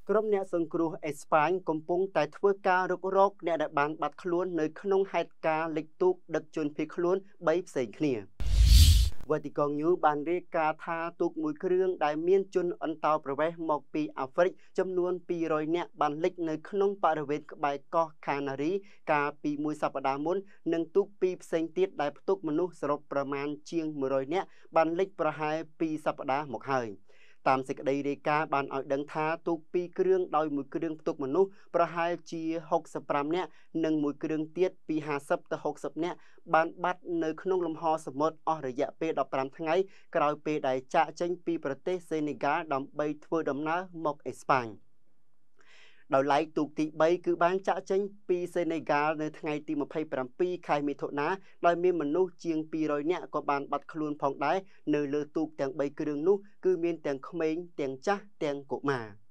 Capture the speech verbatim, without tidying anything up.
ក្រុមអ្នកសង្គ្រោះអេស្ប៉ាញកំពុងតែធ្វើការរុករកអ្នកដែលបានបាត់ខ្លួននៅក្នុងហេតុការណ៍លិចទូកដឹកជនភៀសខ្លួនបីផ្សេងគ្នា Vatican News បានរាយការណ៍ថាទូកមួយគ្រឿងដែលមានជនអន្តោប្រវេសន៍មកពីអាហ្វ្រិកចំនួនពីររយនាក់បានលិចនៅក្នុងបរិវេណក្បែរកោះខាណារីកាលពីមួយសប្តាហ៍មុននិងទូកពីរផ្សេងទៀតដែលផ្ទុកមនុស្សសរុបប្រមាណជាងមួយរយនាក់បានលិចប្រហែលពីរសប្តាហ៍មកហើយតាមសេចក្តីរាយការណ៍បានឲ្យដឹងថាទូកពីរគ្រឿងដោយមួយគ្រឿងផ្ទុកមនុស្សប្រហែលជាហុកសិបប្រាំនាក់និងមួយគ្រឿងទៀតពីห้าสิบទៅហុកសិបនាក់បានបាត់នៅក្នុងលំហសមុទ្រអស់រយៈពេលដប់ប្រាំថ្ងៃក្រោយពេលដែលចាកចេញពីប្រទេសសេនេហ្គាល់ដើម្បីធ្វើដំណើរមកអេស្ប៉ាញដោយឡែកទូកទីបីគឺបានចាក់ចេញពីសេនេហ្គាល់នៅថ្ងៃទីម្ភៃប្រាំពីរខែមិថុនាដោយមានមនុស្សជាងពីររយនាក់ក៏បានបាត់ខ្លួនផងដែរនៅលើទូកទាំងបីគ្រឿងនោះគឺមានទាំងក្មេងទាំងចាស់ទាំងកុមារ